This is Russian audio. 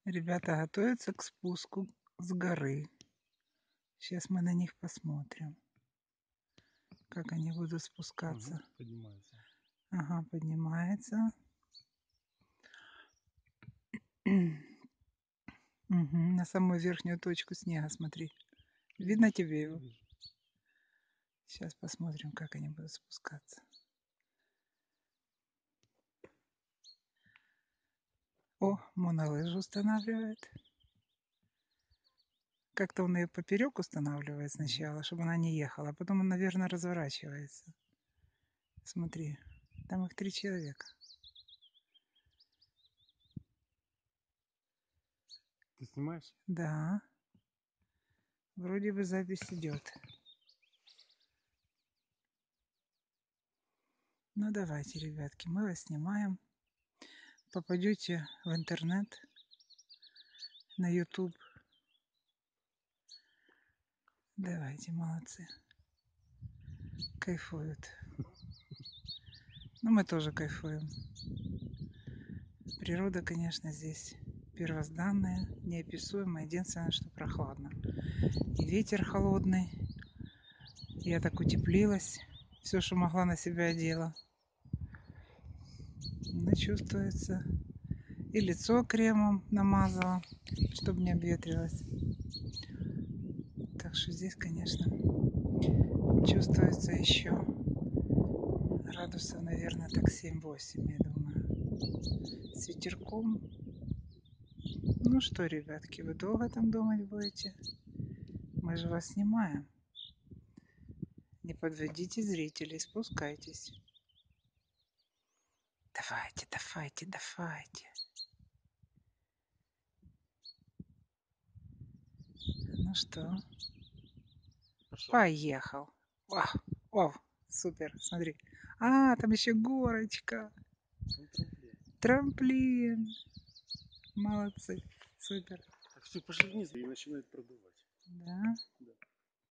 Ребята готовятся к спуску с горы. Сейчас мы на них посмотрим, как они будут спускаться. Поднимается. Ага, поднимается. Угу, на самую верхнюю точку снега, смотри. Видно тебе его? Вижу. Сейчас посмотрим, как они будут спускаться. О, монолыжу устанавливает. Как-то он ее поперек устанавливает сначала, чтобы она не ехала, а потом он, наверное, разворачивается. Смотри, там их 3 человека. Ты снимаешь? Да. Вроде бы запись идет. Ну давайте, ребятки, мы вас снимаем. Попадете в интернет, на YouTube. Давайте, молодцы. Кайфуют. Ну, мы тоже кайфуем. Природа, конечно, здесь первозданная, неописуемая. Единственное, что прохладно. И ветер холодный. Я так утеплилась. Все, что могла, на себя одела. Но чувствуется. И лицо кремом намазала, чтобы не обветрилось. Так что здесь, конечно, чувствуется еще градусов, наверное, так 7-8, я думаю. С ветерком. Ну что, ребятки, вы долго там думать будете? Мы же вас снимаем. Не подводите зрителей, спускайтесь. Давайте, давайте, давайте. Ну что? Пошел. Поехал. Вау, вау, супер, смотри. А, там еще горочка. Трамплин. Молодцы, супер. Так все, пошли вниз и начинает продувать. Да. Да.